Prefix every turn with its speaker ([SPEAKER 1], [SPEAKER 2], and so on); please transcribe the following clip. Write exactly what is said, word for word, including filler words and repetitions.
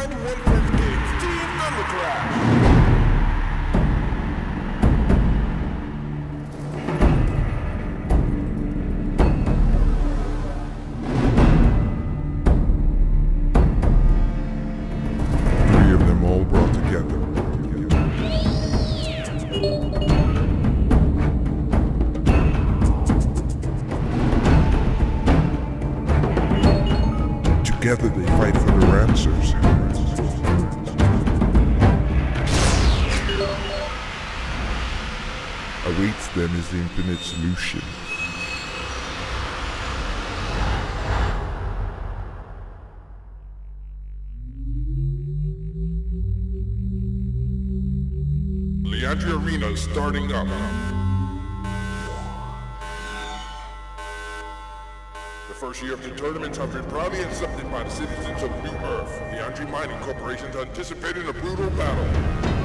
[SPEAKER 1] round one for the game's Team Thunderclash.
[SPEAKER 2] Together they fight for their answers. Awaits them is the infinite solution.
[SPEAKER 1] Leandria Arena is starting up. The first year of the tournaments have been proudly accepted by the citizens of New Earth. The Leandria Mining Corporation is anticipating a brutal battle.